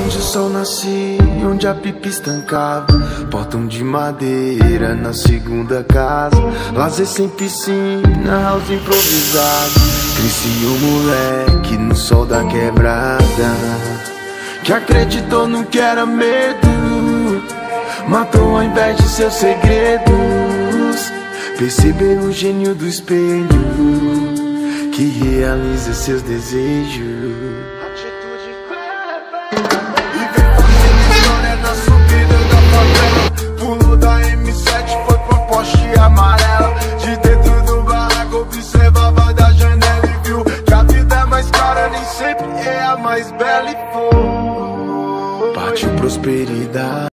onde o sol nascia, onde a pipa estancava. Portão de madeira na segunda casa. Lazer sem piscina, house improvisado. Cresci um moleque no sol da quebrada, que acreditou no que era medo, matou ao invés de seus segredos. Perceber o gênio do espelho, que realiza seus desejos. E vem fazendo história na subida da favela. Pulo da M7, foi pra Porsche amarela. De dentro do barraco observava da janela e viu que a vida é mais cara, nem sempre é a mais bela. E foi, partiu prosperidade.